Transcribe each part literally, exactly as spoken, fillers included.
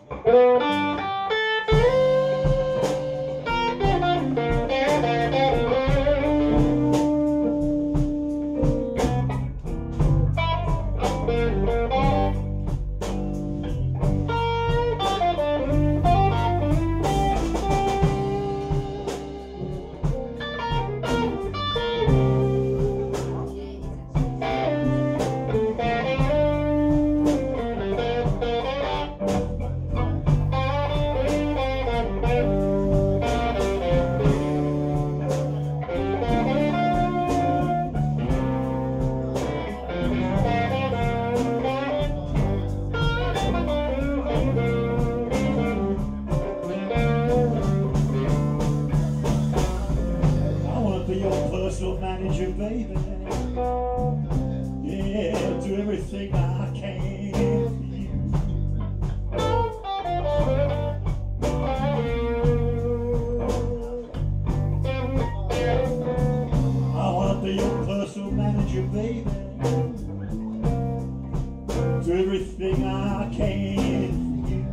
Personal manager, baby. Yeah, do everything I can for you. I wanna be your personal manager, baby. Do everything I can for you.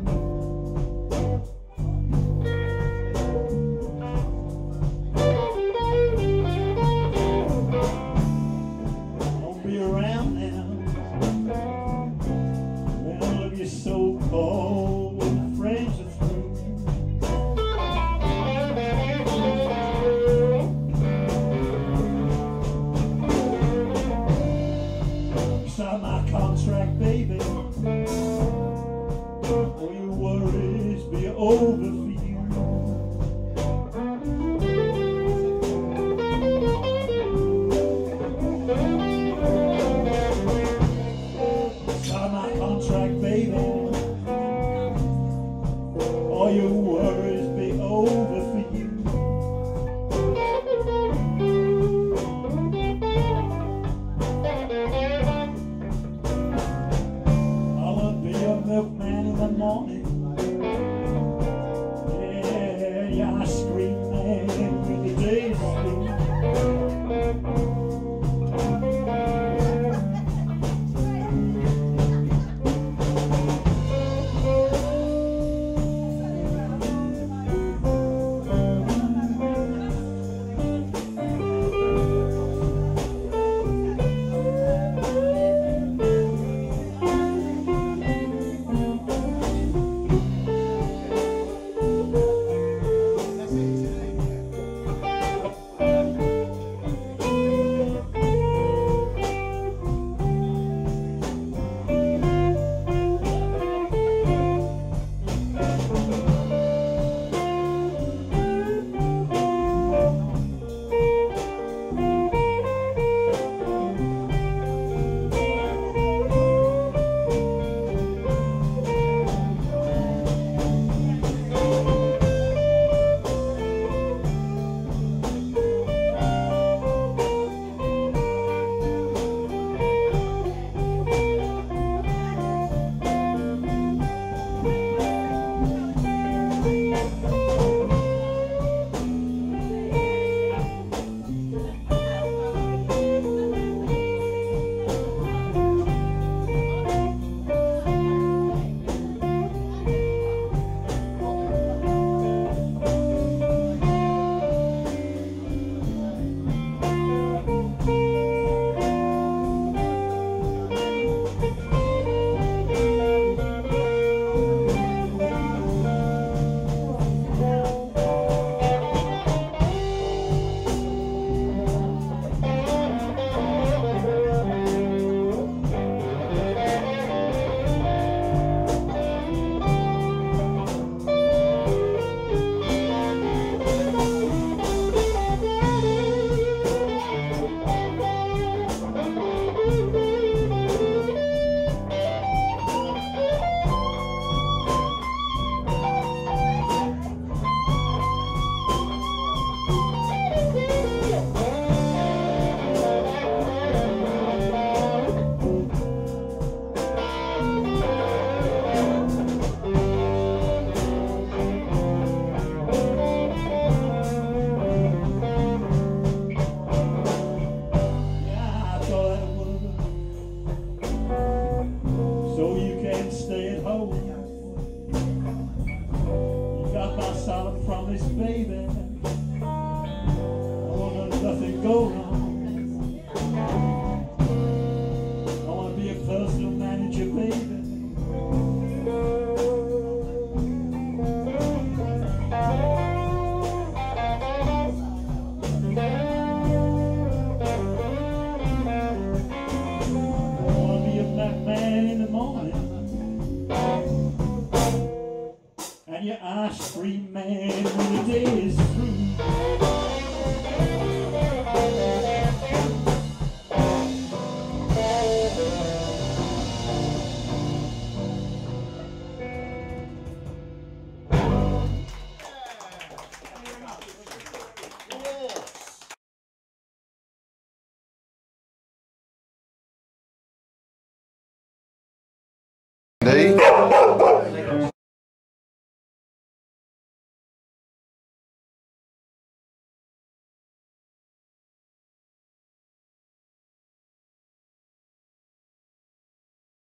Around now, when all of your so-called friends are through, sign my contract, baby. All your worries be over for you. Baby, all your worries be over for you. I wanna be your milkman in the morning, yeah, your ice cream man when the day is through. honest baby. I want nothing go wrong. I want to be a personal manager, baby. Man in the morning and your ice cream man when the day is through.